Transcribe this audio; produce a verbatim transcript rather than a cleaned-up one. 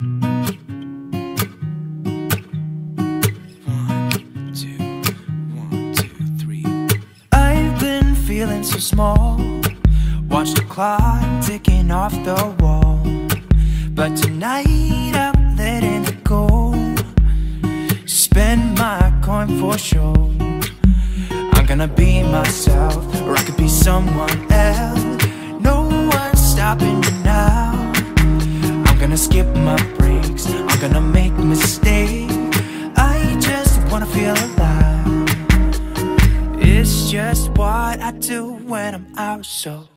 Feeling so small, watch the clock ticking off the wall. But tonight I'm letting it go. Spend my coin for sure. I'm gonna be myself, or I could be someone else. No one's stopping me now. I'm gonna skip my breaks, I'm gonna make mistakes. I just wanna feel alive. It's just what I do when I'm out, so